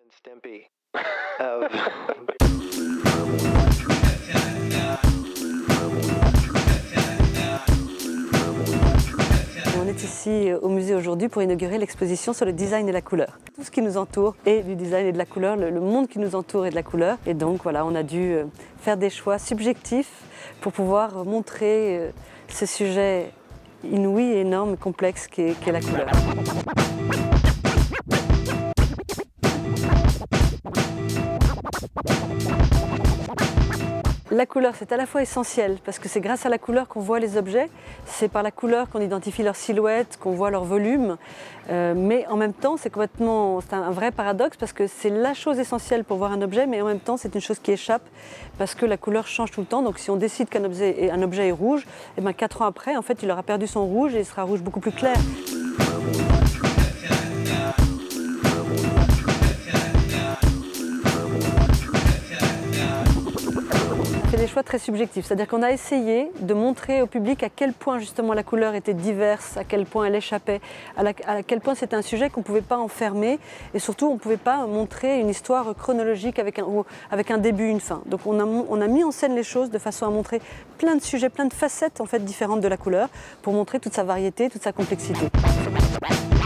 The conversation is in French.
On est ici au musée aujourd'hui pour inaugurer l'exposition sur le design et la couleur. Tout ce qui nous entoure est du design et de la couleur, le monde qui nous entoure est de la couleur. Et donc voilà, on a dû faire des choix subjectifs pour pouvoir montrer ce sujet inouï, énorme, complexe qu'est la couleur. La couleur, c'est à la fois essentiel parce que c'est grâce à la couleur qu'on voit les objets, c'est par la couleur qu'on identifie leur silhouette, qu'on voit leur volume, mais en même temps c'est un vrai paradoxe parce que c'est la chose essentielle pour voir un objet, mais en même temps c'est une chose qui échappe parce que la couleur change tout le temps. Donc si on décide qu'un objet est rouge, et bien 4 ans après en fait il aura perdu son rouge et il sera rouge beaucoup plus clair. C'est des choix très subjectifs, c'est-à-dire qu'on a essayé de montrer au public à quel point justement la couleur était diverse, à quel point elle échappait, à quel point c'était un sujet qu'on ne pouvait pas enfermer et surtout on ne pouvait pas montrer une histoire chronologique avec un début, une fin. Donc on a mis en scène les choses de façon à montrer plein de sujets, plein de facettes en fait différentes de la couleur pour montrer toute sa variété, toute sa complexité.